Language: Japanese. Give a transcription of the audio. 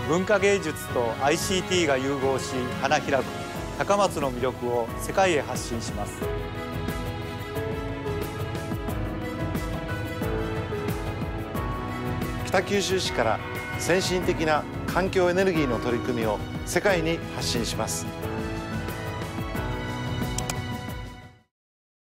文化芸術と ICT が融合し花開く高松の魅力を世界へ発信します。 北九州市から先進的な環境エネルギーの取り組みを世界に発信します。